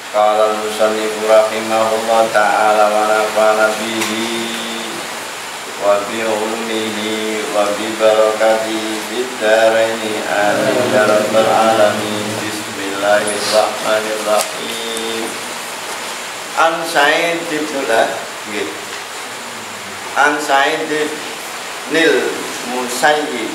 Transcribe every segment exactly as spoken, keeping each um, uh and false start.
Qala al-musannifu rahimahullah ta'ala wa nafa'ana bihi wa bi ulumihi wa bi barakatihi fid dharaini amin ya rabbal alamin. Bismillahirrahmanirrahim. An Sa'id bin nggih. An Sa'id nil Musayyib.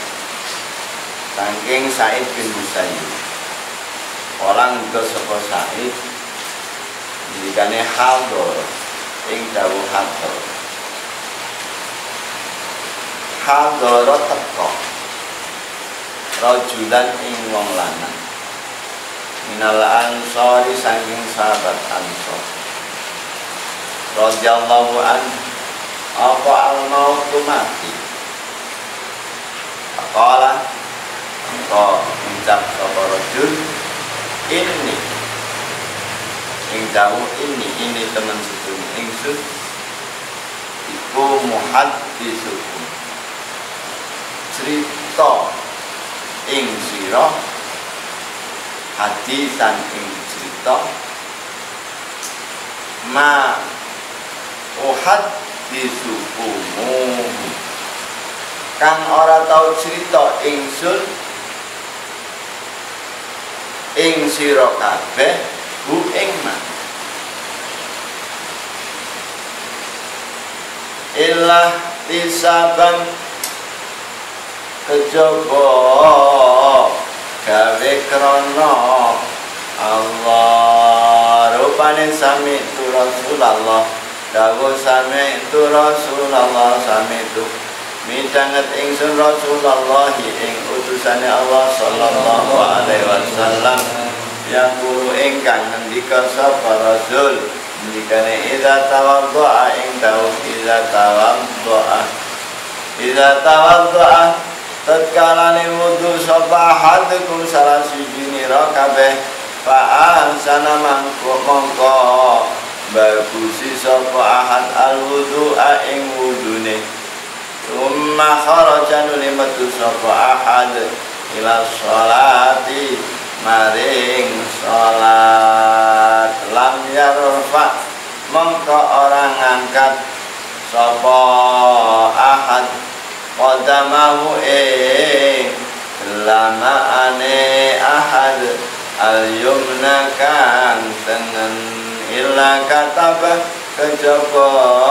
Saking Sa'id bin Musayyib. Orang itu sapa Sa'id dikane hador ing dawuh hador. Hador teko rajulan ing wong lanang minal ansori saking sahabat ansor radhiyallahu an apa al-mautu mati faqala engko ucap sapa rajul ini ing dawuh ini ini teman sedulur ingsun iku muhadditsukum cerita ing sira hadisan ing cerita ma uhadditsukum kang ora tau cerita ingsun ing sira kabeh hu ing ma illah tisaban kejaba gawe krana Allah rupane sami tu Rasulullah dawuh sami tu Rasulullah sami tu midanget ingsun Rasulullah ing utusane Allah sallallahu alaihi wasallam yang guru ingkang ngendika sapa Rasul ngendikane idza tawaddaa ing dawuh idza tawaddaa idza tawaddaa tatkalane wudu sapa hadukum salah siji nira kabeh fa'an sana mangko mongko bagusi sapa ahad al wudu'a ing wudune Umma kharaja nuli metu sapa ahad ila sholati maring sholat lam yarfa mongko orang ngangkat sapa ahad qadamahu ing lama ane ahad al yumna kan tengen illa kataba kejaba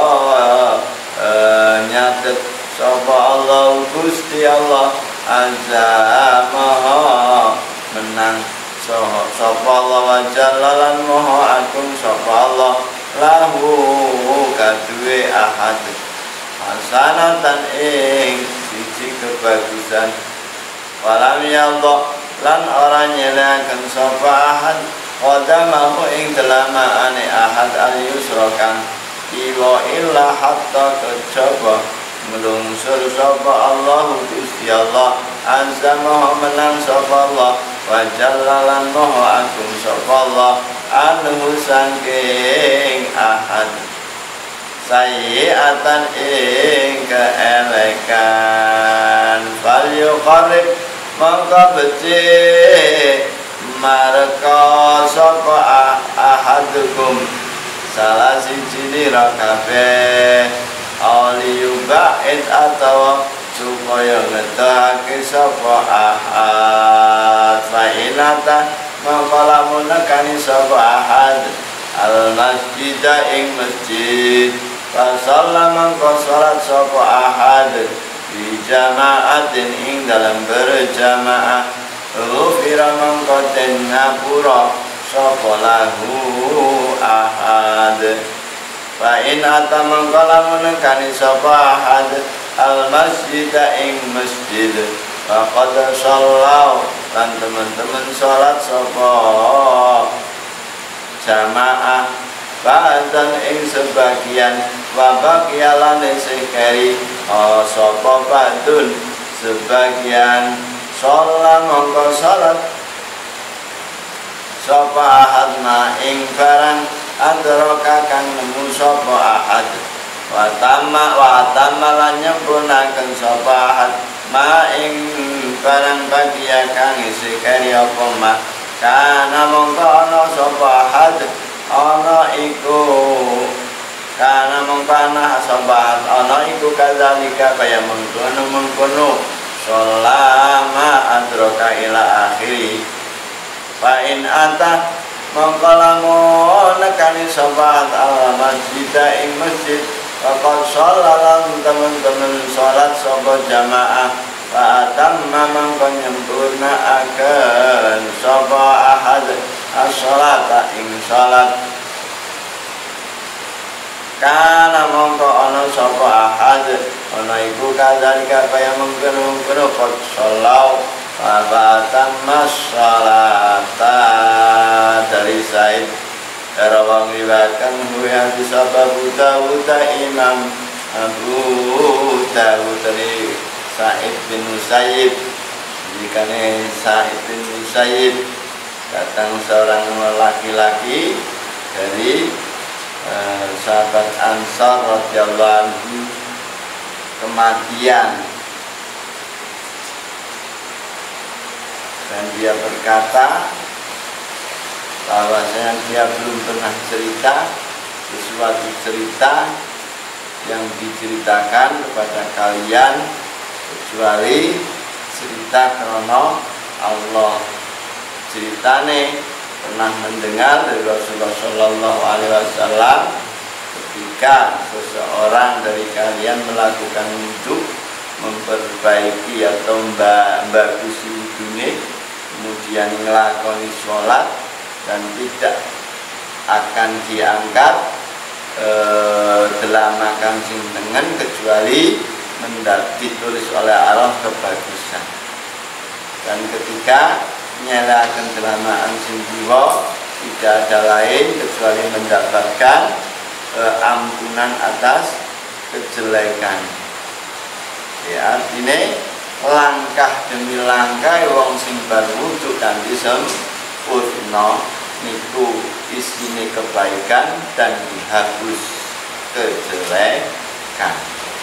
nyatet sapa Allah Gusti Allah azza maha menang sapa Allah wa jallalan maha agung sapa Allah lahu kaduwe ahad hasanatan ing siji kebagusan walam yallah lan ora nyelaken sapa ahad qadamahu ing delamaane ahad al yusrakan iwa illa hatta kejaba melungsur sapa Allah Gusti Allah azza maha menang sapa Allah wa jallalan maha agung sapa Allah anhu saking ahad sayiatan ing keelekan fal yuqarrib mangka becik marka sapa ahadukum salah siji nira kabeh aliyuba'id atau supaya ngetake sapa ahad fa'inata mengkolamu nekani sapa ahad al masjidah ing masjid fasalla mengko salat sapa ahad di jama'atin ing dalam berjamaah ghufira mengko den ngapura sapa lahu ahad fa in atamang kala menekani sapa ahad al masjid ing masjid faqad sallau lan teman-teman salat sapa jamaah ba'dan ing sebagian wa baqiyalane sekeri sapa ba'dun sebagian salat mongko salat sapa ahad ma ing barang androka kang nemu sapa ahad wa tamma wa tamma lan nyempurnaken sapa ahad ma ing barang bagia kang isi kari apa ma kana mongko ana sapa ahad panah sobat ana iku kadzalika kaya mengkono-mengkono selama adroka ila akhiri fa in anta mongko lamun nekani sobat al masjid ing masjid faqad shallalan teman-teman salat sapa jamaah fa atamma mongko nyempurnaaken sapa ahad as-shalata ing salat kana mongko ana sapa ahad ana iku kadzalika kaya mengkono-mengkono qad shallau fa atamma shalata dari Said rawang riwayatkan huya disabab Dawud Imam Abu Dawud dari Sa'id bin Musayyib. Jikane Sa'id bin Musayyib datang seorang laki-laki dari eh, sahabat Ansar radhiyallahu anhu kematian dan dia berkata bahwasanya dia belum pernah cerita sesuatu cerita yang diceritakan kepada kalian kecuali cerita krono Allah. Ceritane pernah mendengar dari Rasulullah Shallallahu Alaihi Wasallam ketika seseorang dari kalian melakukan wudhu, memperbaiki atau membagusi wudhunya, kemudian ngelakoni sholat dan tidak akan diangkat e, delamakan sing tengen kecuali mendat ditulis oleh Allah kebagusan. Dan ketika nyalakan delamaan sing jiwa tidak ada lain kecuali mendapatkan e, ampunan atas kejelekan. Ya, artinya langkah demi langkah wong sing berwudhu kanthi sempurna niku isine kebaikan dan dihapus kejelekan.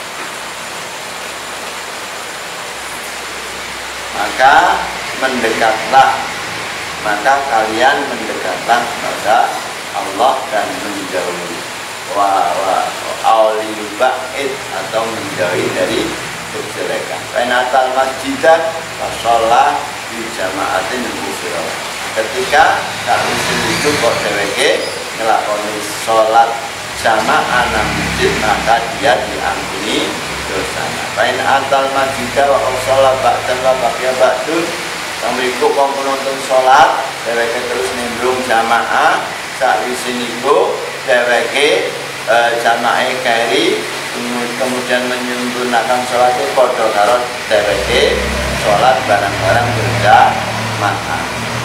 Maka mendekatlah, maka kalian mendekatlah kepada Allah dan menjauhi wa wa auliyu ba'id atau menjauhi dari kejelekan. Fainatal masjidah wasolah di jamaatin musyrah. Ketika kami itu kok dheweke ngelakoni sholat jamaah nang masjid maka dia diampuni dosanya. Fainatal masjidah wa sholat ba'dan wa baqiya ba'dun. Samriku kok penonton sholat dheweke terus nimbrung jamaah sakwise niku dheweke e, jamaah keri kemudian menyempurnakan sholatnya padha karo dheweke sholat barang-barang berjamaah.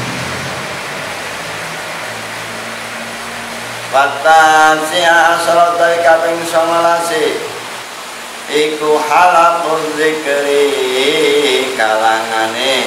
Fatasi'a asrata kaping sonolase iku halaqul zikri kalangane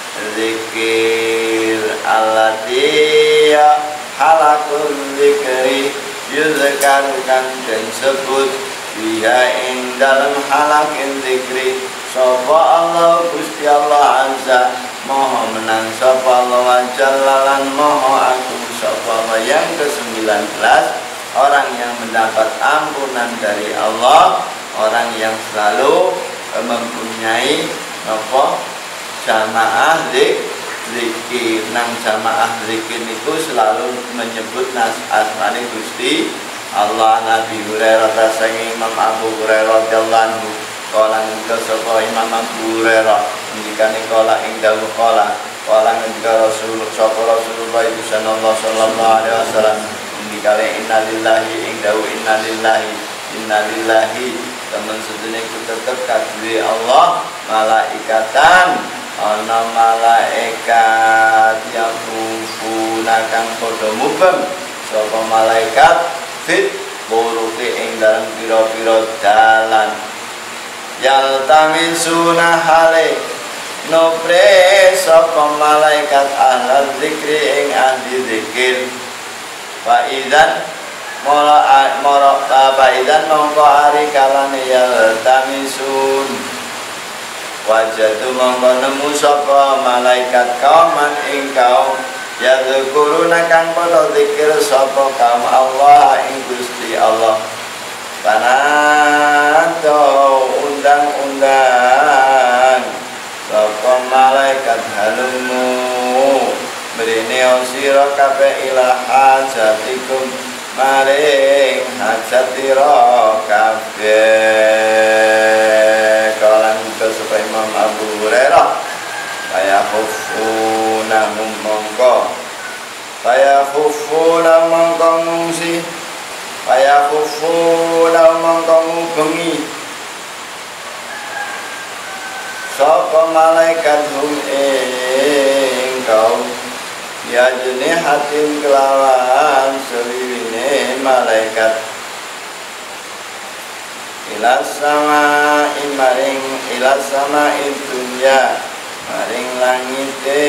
zikir allati halaqul zikri yuzkarukan dan sebut biha ing dalam halakin zikri sapa Allah Gusti Allah azza moho menang sapa Allah wa jallalan moho agung sapa Allah yang ke sembilan belas orang yang mendapat ampunan dari Allah, orang yang selalu mempunyai apa jamaah zikir. Nang jamaah zikir niku selalu menyebut nas asmane Gusti Allah. Nabi Hurairah saking Imam Abu Hurairah radhiyallahu anhu kala ngendika sapa Imam Abu Hurairah ngendikane kala ing dawuh kala kala ngendika Rasul sapa Rasulullah sallallahu alaihi wasallam ngendikane innalillahi ing dawuh innalillahi innalillahi temen sedene ku tetep kaduwe Allah malaikatan ana malaikat yang menggunakan padha mubeng sapa malaikat fit buruti ing dalam pira-pira dalan yaltamisuna hale nopre sapa malaikat ahlal zikri ing ahli zikir fa idzan mara mara fa idzan mongko ari kalane yaltamisun wajadu mongko nemu sapa malaikat kauman ing kaum yadzukuruna kang padha zikir sapa kaum Allah ing Gusti Allah Panato undang-undang sapa malaikat halumu mrene sira kabeh ila hajatikum maring hajatira kabeh. Kalan kesapa Imam Abu Hurairah kaya khufuna mongko kaya khufuna mongko ngungsi kaya khufuna mongko ngubengi sapa malaikat hum ing kaum ya jenih hatim kelawan sewiwine malaikat ila sama maring ila sama dunya maring langite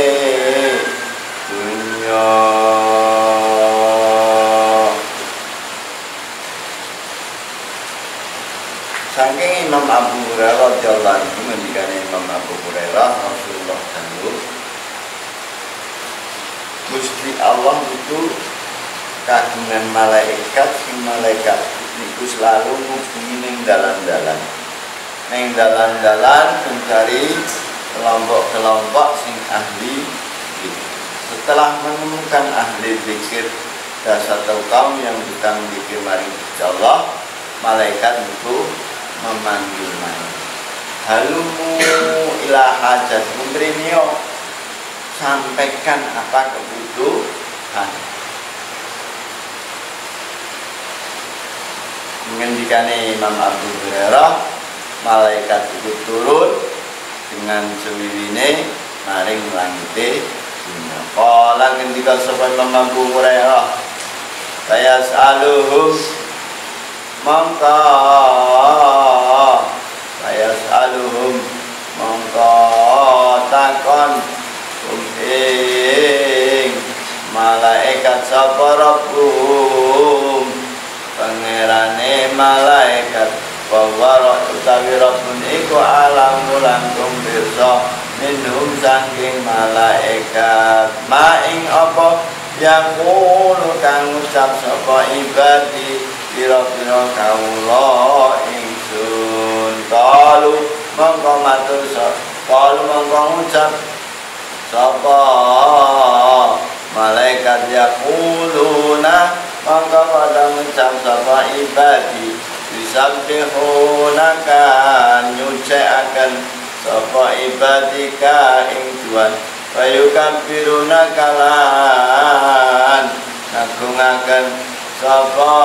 dunya. Saking Imam Abu Hurairah radhiyallahu anhu ngendikane Imam Abu Hurairah Rasulullah dawuh Gusti Allah itu kagungan malaikat sing malaikat niku selalu ngubungi ning dalan-dalan ning dalan-dalan mencari kelompok-kelompok sing ahli zikir. Setelah menemukan ahli zikir dan satu kaum yang tukang zikir maring Allah, malaikat itu memanggil malaikat halumu ila hajat mungkrinio sampaikan apa kebutuhan. Mengendikane Imam Abu Hurairah malaikat itu turun dengan sewiwine maring langite dunya. Kala ngendika sapa Imam Abu Hurairah saya saluhum mongko saya saluhum mongko takon ing malaikat sapa rabbum pangerane malaikat bahwa utawi rabbun iku alamu langkung pirsa minhum saking malaikat maing apa yang kulo kang ucap sapa ibadi pira-pira kawula ingsun kalu mongko matur sapa kalu mongko ngucap sapa malaikat yaquluna mongko pada ngucap sapa ibadi disabbihunaka nyuciaken sapa ibadika ing Tuhan wayukabbiruna kalan ngagungaken sapa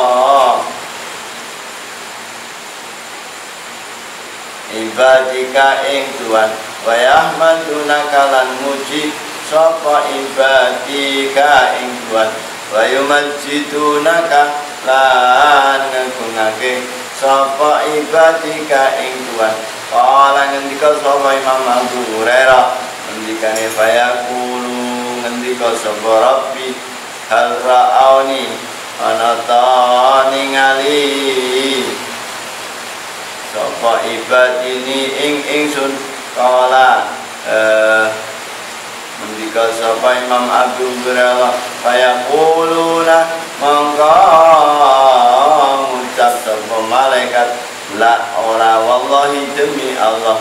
ibadika ing Tuhan wayahmaduna kalan muji sapa ibadika ing Tuhan wayumajjidunaka lan ngagungake sapa ibadika ing Tuhan. Kala ngendika sapa Imam Abu Hurairah ngendikane fayaqulu ngendika sapa Rabbi hal ra'auni ana ta ningali sapa ibadini ing ingsun. Kala eh ngendika sapa Imam Abu Hurairah fayaquluna mongko ngucap sapa malaikat la ora wallahi demi Allah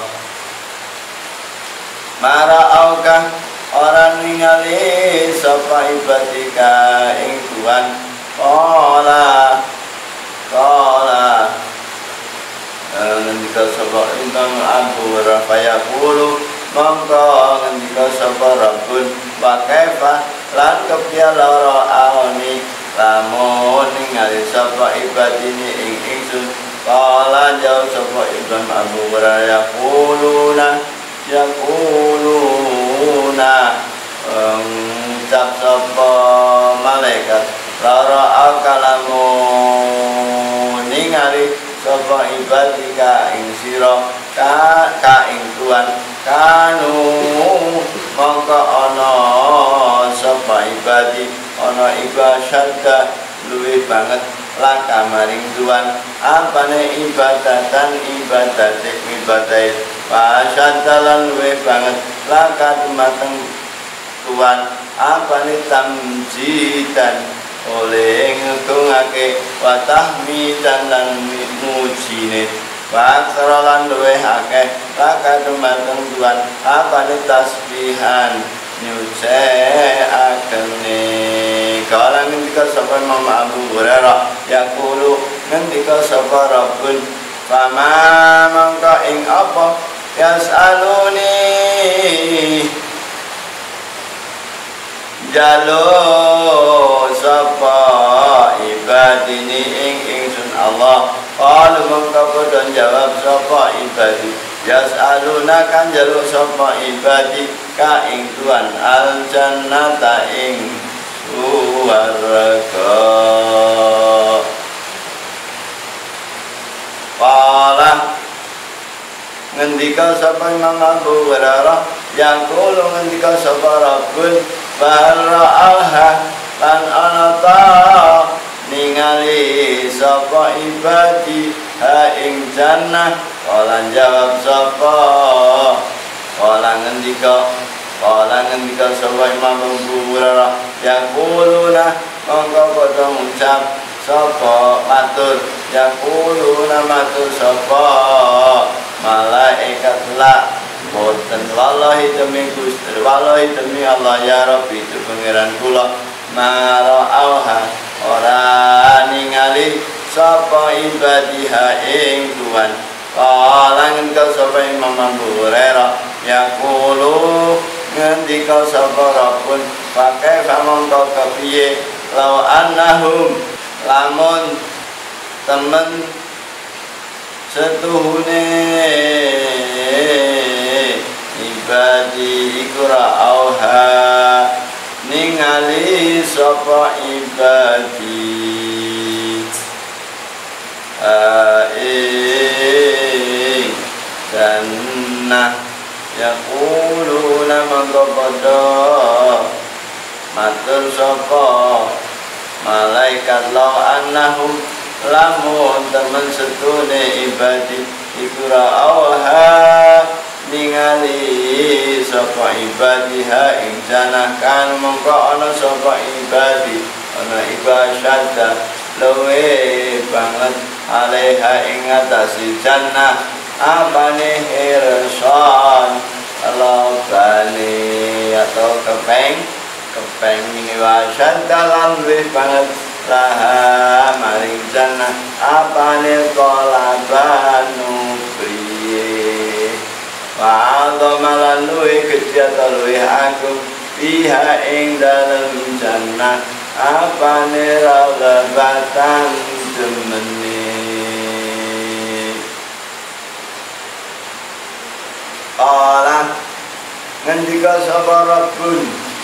mara'auka ora ningali sapa ibadika ing Tuhan. Qala qala ngendika sapa Imam Abu Hurairah fayaqulu mongko ngendika sapa Rabbun wa kaifa lan kepiye lara auni lamun ningali sapa ibadini ing ingsun. Kala jauh sapa Imam Abu Hurairah yaquluna yaquluna ngucap sapa malaikat lara akalamu ningali sapa ibadika ing sira ka ka ing Tuhan kanu mongko ana sapa ibadi ana ibadah luwih banget laka maring Tuhan apane ibadatan ibadat ibadah pasyadalan luwih banget laka dumateng Tuhan apane tamjidan oleh ngegungake wa tahmidan lan mujine wa aksaralan luweh akeh laka dumateng Tuhan apane tasbihan nyuce akene kala ngendika sapa Imam Abu Hurairah yaqulu ngendika sapa Rabbun fama mangka ing apa yasaluni jalo sapa ibadini ing ingsun Allah qalu mangka padha jawab sapa ibadi yasaluna kan jaluk sapa ibadi ka ing Tuhan al jannata ing suwarga qala ngendika sapa Imam Abu Hurairah yang kulo ngendika sapa Rabbul bara'aha lan anata ningali sapa ibadi ha ing jannah qala jawab sapa qala ngendika qala ngendika sapa Imam Abu Hurairah yang kuluna mongko padha ngucap sapa matur yang kuluna matur sapa malaikat la boten wallahi demi Gusti wallahi demi Allah ya Rabbi itu pangeran kula mara'auha ora ningali sapa ibadiha ing Tuhan qala ngendika sapa Imam Abu Hurairah yaqulu ngendika sapa Rabbun pakai famongko kepiye law annahum lamun temen setuhune ibadi iku ra'auha ningali sapa ibadi ing jannah yaquluna mangko padha matur sapa malaikat law annahum lamun temen setune ibadi iku ra'auha ningali sapa ibadiha ing jannah kan mongko ana sapa ibadi ana ibasyata luwe banget alaiha ing atase jannah apane hirsan alabane atau kepeng kepeng ini wasyata lan luwe banget laha maring jannah apane kolabanu priye wa'adha malan luwe kejata luwe agung biha ing dalem jannah apane ragabatan demene qala ngendika sapa Rabbun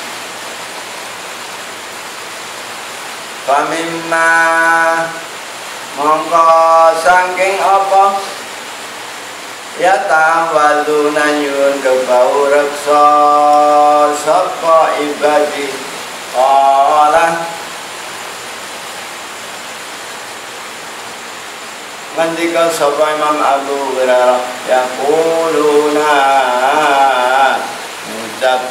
pamimma mongko saking apa ya tawaluna nyun kebau reksa sapa ibadi qala ngendika sapa Imam Abu Hurairah yaquluna ngucap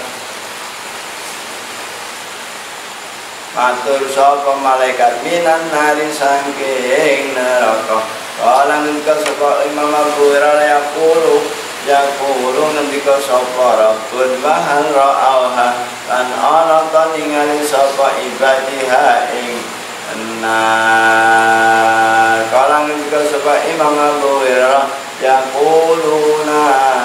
matur sapa malaikat minan nari sangking neraka qala ngendika sapa Imam Abu Hurairah yaqulu yaqulu ngendika sapa Rabbun mahal ra'auha lan ana ta ningali sapa ibadiha ing nah qala ngendika sapa Imam Abu Hurairah yaquluna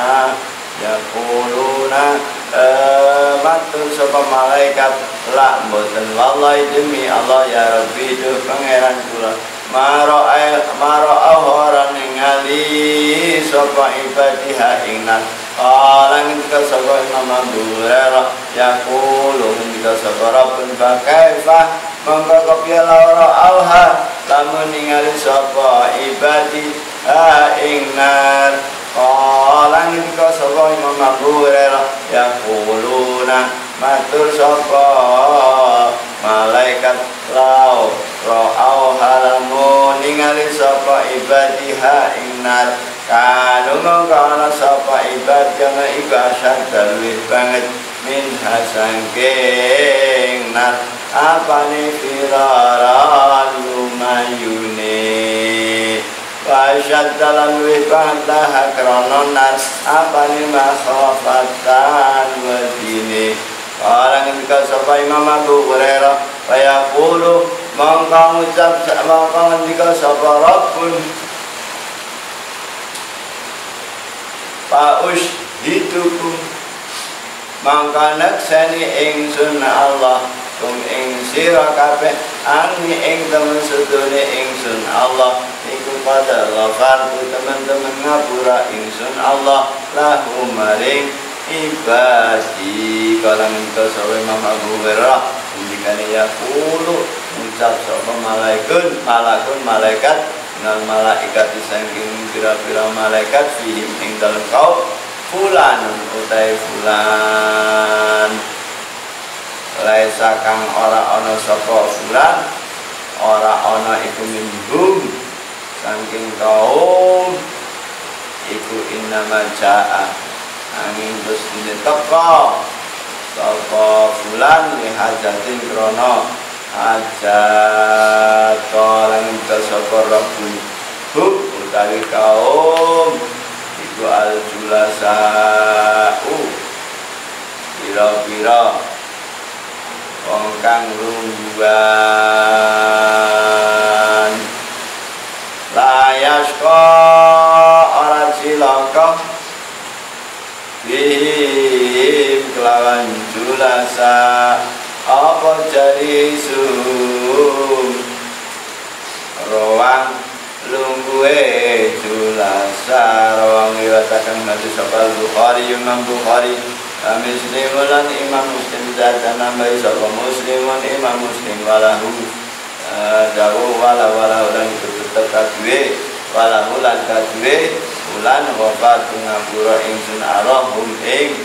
yaquluna matur sapa malaikat la mboten wallahi demi Allah ya Rabbi duh pangeran kula mara'a mara'a ora ningali sapa ibadiha ingnan qala ngendika sapa Imam Abu Hurairah yaqulu ngendika sapa Rabbun fa kaifa mongko kepiye lara auha lamun ningali sapa ibadi ha ingnan qala ngendika sapa Imam Abu Hurairah yaquluna matur sapa malaikat lau ra'au halamu ningali sapa ibadiha ingnar kanu mongko sapa ibad kang iku asal dalih banget min hasangking nar apane firaran lumayune wa syaddalan wibantah krononan apane makhafatan wadine. Orang ketika sapa Imam Abu Hurairah kaya kulo mongko ngucap mongko ngendika sapa Rabbun Paush hitukum mangka nekseni ingsun Allah kum ing sira kabeh ani ing temen sedone ingsun Allah iku pada lafarku teman-teman ngapura ingsun Allah lahu maring ibadi. Kalang kesawe Imam Abu Hurairah indikane ya kulo ngucap sapa malaikat malakun malaikat nal malaikat disangking pira-pira malaikat fihim ing dalem kaum fulan utai fulan laisa kang ora ana sapa fulan ora ana iku minhum saking kaum iku innama jaa angin terus dene teko sapa fulan li hajatin krana hajat orang sapa rabbun hum utawi kaum iku al julasau pira-pira wong kang lungguhan layasko ora cilaka bihim kelawan julasa apa jadi sum roang lungguhe julasa roang riwayataken hadis sapa Bukhari Imam Bukhari Muslimun Imam Muslim dan nambahi sapa Muslimun Imam Muslim walahu dawu wala wala ulang itu tetep kadue walahu lan kadue ulan wafat ngapura ingsun arahum ing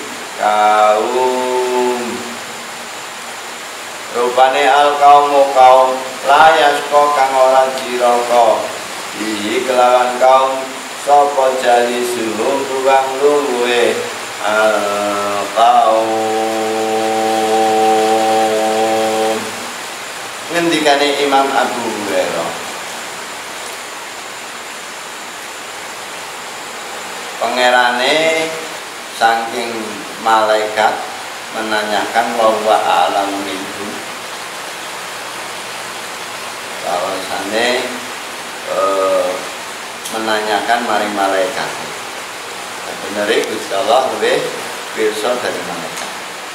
kaum rupane al kaumu kaum layas kok kang ora jiraka iki kelawan kaum sapa jali suhum ruang luwe al kaum. Ngendikane Imam Abu Hurairah pangerane saking malaikat menanyakan bahwa alam minggu bahwasane e, menanyakan maring malaikat bener Gusti Allah lebih pirsa dari malaikat.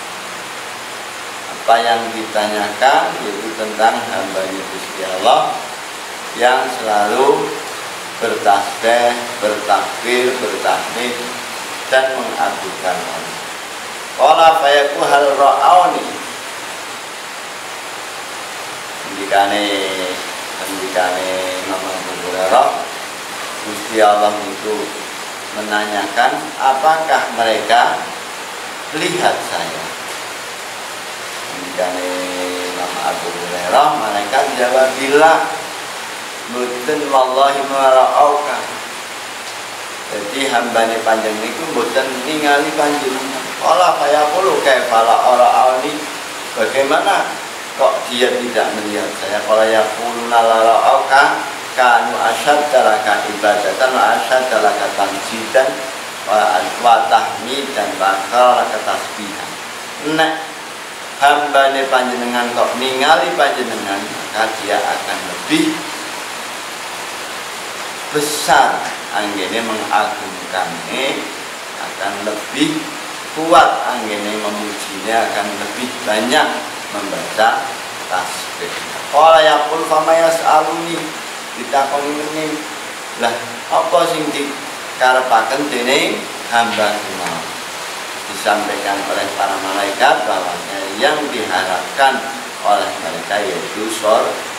Apa yang ditanyakan yaitu tentang hamba-Nya Gusti Allah yang selalu bertasbih, bertakbir, bertahmid dan mengagungkan Allah. Qala fayaku hal ra'auni Indikane Indikane Imam Abu Hurairah Gusti Allah itu menanyakan apakah mereka lihat saya. Indikane Imam Abu Hurairah malaikat jawab bila mboten wallahi mara'auka. Jadi hambane panjang niku mboten ningali panjenengan. Qala fayaqulu kaifala ara'ani. Bagaimana kok dia tidak melihat saya? Qala yaquluna la ra'auka kanu asyadda laka ibadatan wa asyadda laka tamjidan wa tahmidan wa laka tasbihan. Nek hambane panjenengan kok ningali panjenengan maka dia akan lebih besar anggene mengagungkannya, akan lebih kuat anggene memujinya, akan lebih banyak membaca tasbih. Qala yaqul fama yas'aluni ditakoni meneh lah apa sing dikarepaken dening hamba kula. Disampaikan oleh para malaikat bahwa yang diharapkan oleh mereka yaitu surga.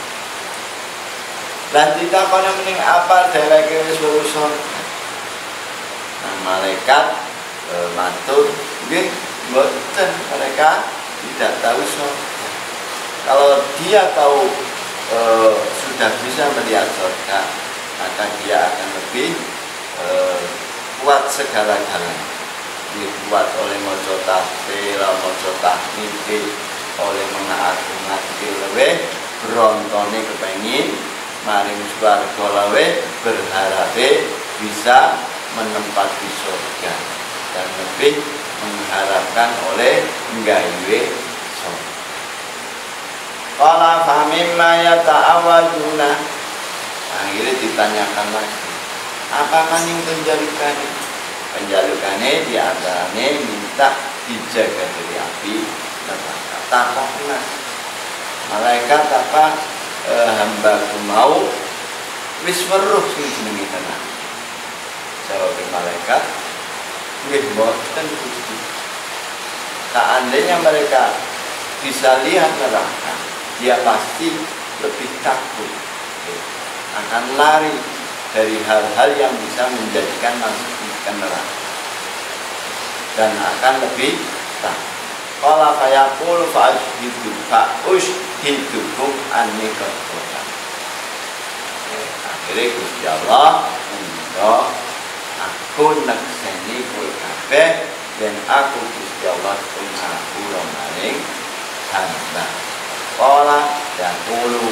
Dan tidak pernah mening apa dereke wis urusan. Nah, malaikat e, matur nggih mboten, mereka tidak tahu surga. Kalau dia tahu e, sudah bisa melihat surga, maka dia akan lebih e, kuat segala-galanya. Dibuat oleh maca tasbih, maca tahmid, oleh mengagung-agung lewe berontone kepengin maring swarga lewe berharape bisa menempati surga dan lebih mengharapkan oleh nggawe surga. Qala fa mimma yata'awaduna. Akhirnya ditanyakan lagi, apa maning penjalukane? Penjalukane diantarane minta dijaga dari api neraka. Takokna malaikat apa e, hambaku mau wis weruh sing jenenge tenan. Jawab malaikat, nggih mboten Gusti. Seandainya mereka bisa lihat neraka, dia pasti lebih takut, akan lari dari hal-hal yang bisa menjadikan masuk ke neraka dan akan lebih takut. Qala fayaqul fa'ushidu fa'ushidukum anni qad qala. Akhirnya Gusti Allah menyuruh aku nekseni kowe kabeh dan aku Gusti Allah pun aku maring hamba. Qala yaqulu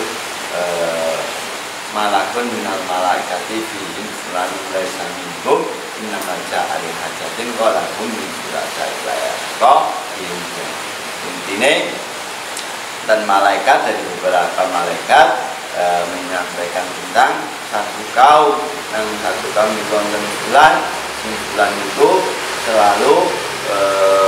malakun minal malaikati fihim selalu laisa minhum inna maja ali hajatin qala hum min surata ilaya kok intine dan malaikat dari beberapa malaikat e, menyampaikan tentang satu kaum dan satu kaum di konten bulan bulan itu selalu e,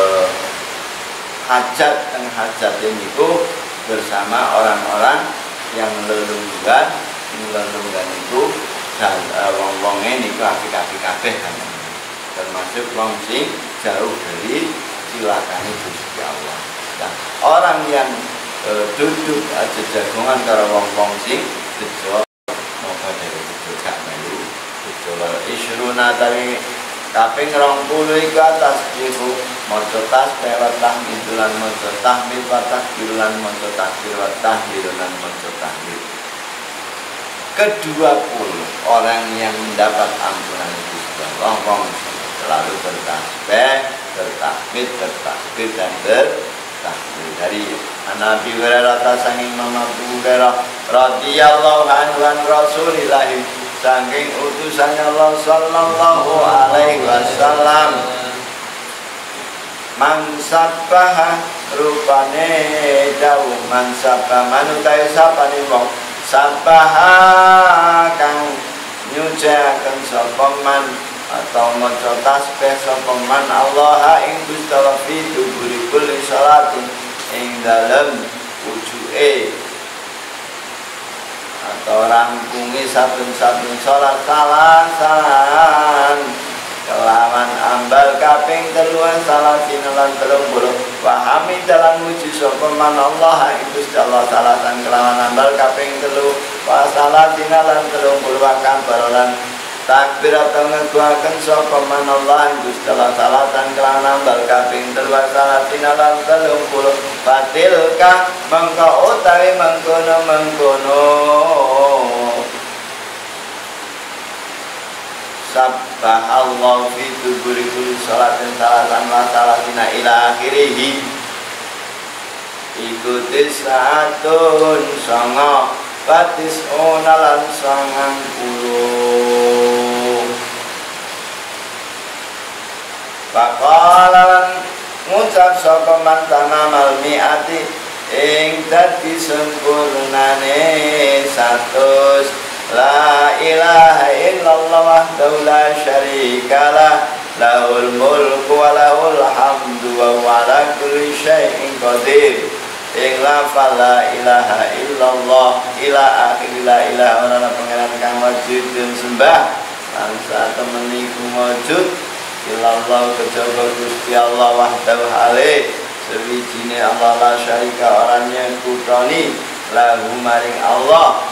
hajat dan hajatin itu bersama orang-orang yang lelunggan lelunggan itu dan uh, wong-wonge niku apik-apik kabeh kan. Termasuk wong sing jauh dari cilakane Gusti Allah. Nah, orang yang uh, duduk aja jagongan karo wong-wong sing bejo moga dari bejo gak melu bejo isruna tari kaping rong puluh iku atas iku maca tasbih wa tahmid lan maca tahmid wa takbir lan maca takbir wa tahlil lan maca tahlil. Kedua puluh orang yang mendapat ampunan Gusti Allah wong selalu bertasbih, bertahmid, bertakbir dan bertahlil. Dari Nabi Hurairah saking Imam Abu Hurairah radhiyallahu anhu an Rasulillah saking utusannya Allah sallallahu alaihi wasallam man sabbaha rupane dawuh man sabbaha manutai sapane wong sabaha kang nyuciaken sapa man atau maca tasbih sapa man Allah ing Gusti Allah fi duburi kulli salatin ing dalem wujuke atau rangkungi saben-saben salat salasan kelawan ambal kaping teluan salasin lan telung puluh wahami dalam muji sapa man Allah Gusti Allah salasan kelawan ambal kaping telu wa salasin lan telung puluh kabar lan takbir atau ngeguaken sapa man Allah Gusti Allah salasan kelawan ambal kaping telu wa salasin lan telung puluh fatilka mangka utawi mangkono mangkono sabbah Allah fi duburi kulli salatin salatan wa salatina ila akhirih ikuti saatun songo batis onalan sangang puluh bakalan ngucap sapa man tanamal mi'ati ing dadi sempurnane satus la ilaha illallah wahdahu la syarikalah lahul mulku wa lahul hamdu wa huwa ala kulli syai'in qadir ing lafal la ilaha illallah ila akhir la ilaha illa pangeran kang wajib den sembah lan satemene iku wujud illallah kejaba Gusti Allah wahdahu hale sewijine Allah la syarika orangnya kutroni lahu maring Allah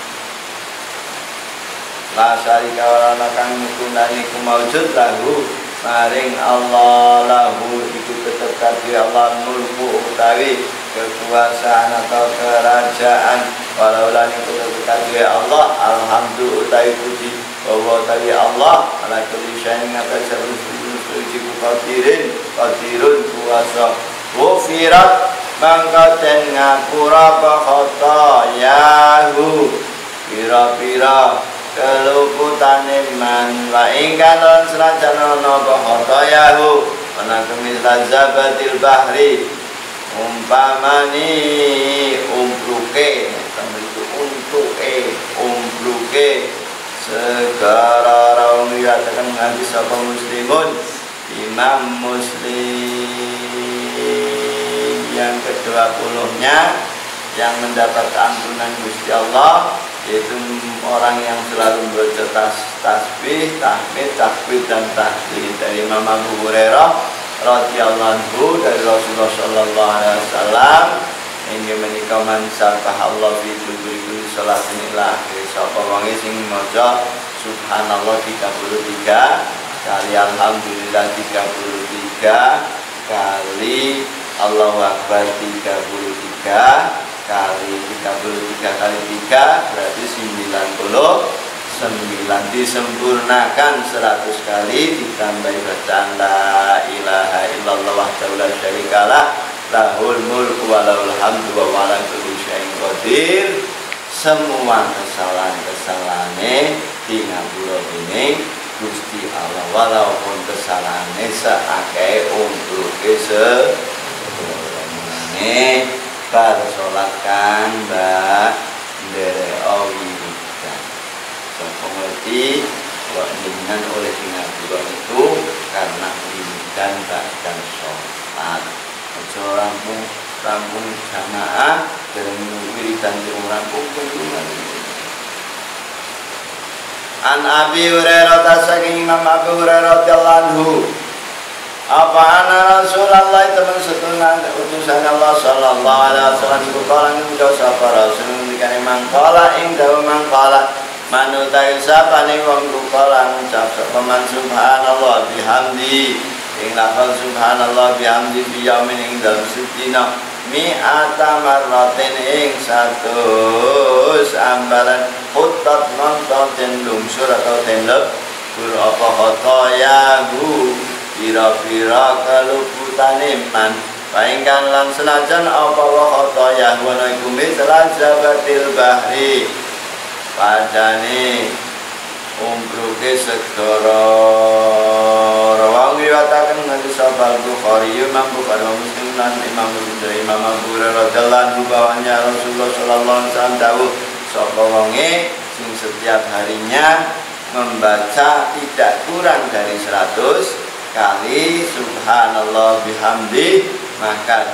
la syarika wala kang mikunani ku maujud lahu maring Allah lahu iku tetep kadhe Allah mulku utawi kekuasaan atau kerajaan walau lan iku tetep kadhe Allah alhamdulillah utawi puji bahwa utawi Allah ala kulli syai'in ngatasé suci qadirin qadirun kuasa wafirat mangka den ngapura khotoyahu pira-pira keluputane man wa ingkang lan senajan ana khotoyahu ana kemisal zabatil bahri umpamani umpluke itu untuke umpluke segara raung yatakan nganti sapa muslimun Imam Muslim yang kedua puluhnya yang mendapat ampunan Gusti Allah, yaitu orang yang selalu membaca tasbih, tahmid, takbir dan tahlil. Dari Imam Abu Hurairah radhiyallahu anhu dari Rasulullah sallallahu alaihi wasallam ingin menika man subhanallah fi kulli salatin ila akhir sapa wong sing maca subhanallah tiga puluh tiga kali alhamdulillah tiga puluh tiga kali Allahu akbar tiga puluh tiga kali tiga puluh tiga kali tiga berarti sembilan puluh sembilan, disempurnakan seratus kali ditambah bacaan la ilaha illallah wahdahu la syarikalah lahul mulku wa lahul hamdu wa ala kulli syai'in qadir. Semua kesalahan-kesalahane di ngapura dening Gusti Allah, walaupun kesalahannya seakeh umpluke sebenarnya bar sholat kan mbak ndereo wiridan sapa ngerti kok dengan oleh di ngapura itu karena wiridan bahkan sholat aja rampung rampung jamaah dereng wiridan dereng rampung kunjungan. An Abi Hurairah saking Imam Abu Hurairah radhiyallahu anhu apa ana Rasulullah teman setuna utusan Allah sallallahu alaihi wasallam iku kala ngucap sapa Rasul dikane mangkala ing dawa mangkala manutai sapane wong kala ngucap sapa man subhanallah bihamdi ing lafal subhanallah bihamdi bi yaumin ing dalem sedina mi'ata marratin ing satus ambalan hutat nonton den lungsur atau den lebur apa khotoyahu pira-pira keluputane man paingkan lan senajan apa wa khotoyahu ana iku misal zabatil bahri padane umpruke segara rawang riwayataken nganti sahal Bukhari Imam Bukhari Muslim lan Imam Muslim dari Imam Abu Hurairah radhiyallahu anhu bahwanya Rasulullah sallallahu alaihi wasallam dawuh sapa wonge sing setiap harinya membaca tidak kurang dari seratus kali subhanallah bihamdi maka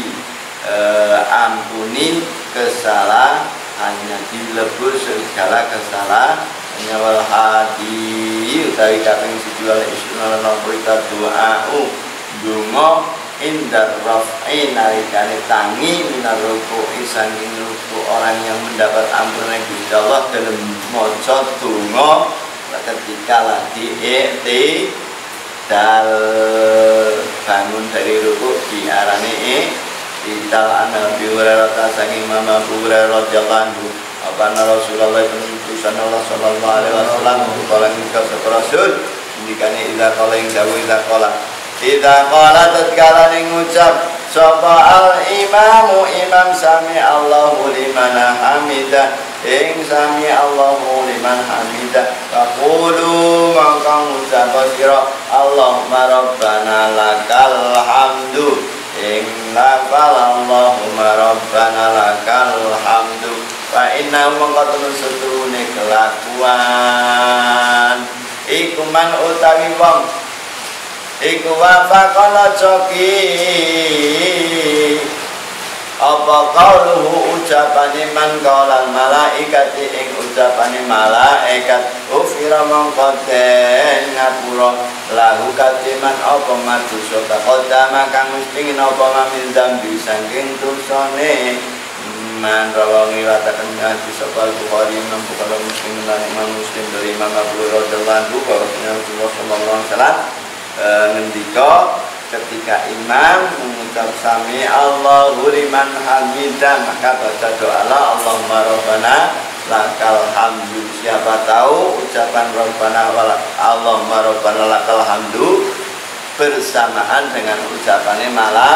diampuni kesalahannya, dilebur segala kesalahan nyawal hadi utawi kaping siji wal isnal nomorita doa'u dungo indar raf'i nalikane tangi minar ruku'i sanging ruku orang yang mendapat ampunan Gusti Allah dalam maca donga ketika lagi i'ti dal bangun dari ruku diarani i'tal an Nabi Hurairah saking Imam Abu Hurairah radhiyallahu anhu apa Rasulullah utusan Allah sallallahu alaihi wasallam kala nikah sapa Rasul indikane ila kala ing dawuh ila kala ila kala tatkala ning ngucap sapa al imamu imam sami Allahu liman hamidah ing sami Allahu liman hamidah faqulu mangka ngucap sira Allahumma rabbana lakal hamdu ing lafal Allahumma rabbana lakal hamdu wa inna mengkoten seturune kelakuan iku man utawi wong iku wafaqana coki apa qauluhu ucapane man qaulal malaikati ing ucapane malaikat ufira mongkoten ngapura lahu katiman apa madu sota kodama kang mesti apa mamil dambi saking dosane man rawangi watakan ngaji sapa Bukhari Imam Bukhari Muslim lan Imam Muslim dari Imam Abu Hurairah radhiyallahu anhu Rasulullah sallallahu alaihi wasallam ngendika ketika imam mengucap sami Allahu liman hamidah maka baca doa Allahumma rabbana lakal hamdu. Siapa tahu ucapan rabbana wala Allahumma rabbana lakal hamdu bersamaan dengan ucapannya malah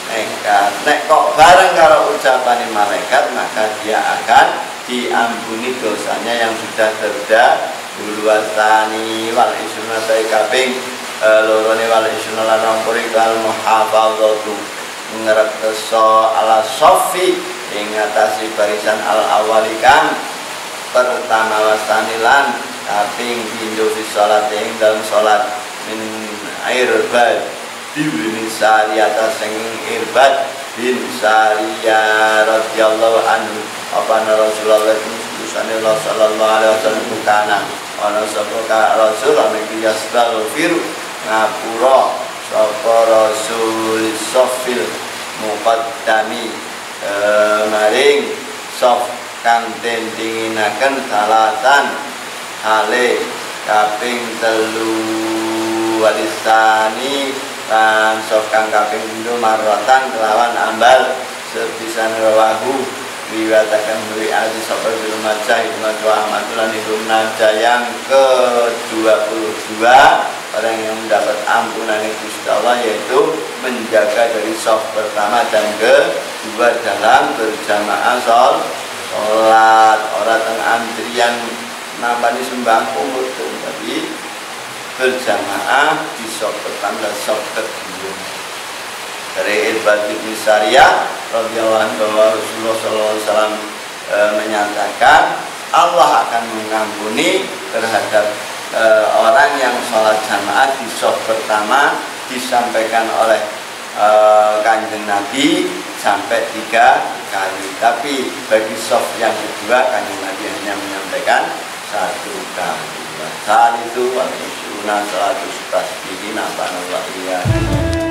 nekat. Nek kok bareng karo ucapan malaikat, maka dia akan diampuni dosanya yang sudah terdahulu. Wasani wal isnatai kaping lorone wal isna lan rampuri kal muhafadzatu ngrekso ala sofi ing ngatasi barisan al awali kang pertama. Wasani lan kaping pindho fi salat ing dalam salat min irbad bin Sariyah sing Irbad bin Sariyah radhiyallahu anhu apa Rasulullah sallallahu alaihi wasallam kana ana sapa ka Rasul ana yastaghfir ngapura sapa Rasul sofil muqaddami e, maring sof kang tendinginaken salatan hale kaping telu walisani lan sof kang kaping pindho marwatan kelawan ambal sepisan rawahu riwayatkan dari hadis sapa Ibnu Majah Ibnu Ahmad lan Ibnu Majah yang ke dua puluh dua orang yang mendapat ampunan Gusti Allah yaitu menjaga dari sof pertama dan kedua dalam berjamaah sholat orang tengah antrian nambani sembah umur tapi berjamaah di sof pertama dan sof kedua. Dari Irbad bin Sariyah radhiyallahu anhu Rasulullah sallallahu alaihi wasallam e, menyatakan Allah akan mengampuni terhadap e, orang yang sholat jamaah di sof pertama disampaikan oleh e, Kanjeng Nabi sampai tiga kali, tapi bagi sof yang kedua Kanjeng Nabi hanya menyampaikan satu kali. Saat itu wal isyuna salatus tasbihin apa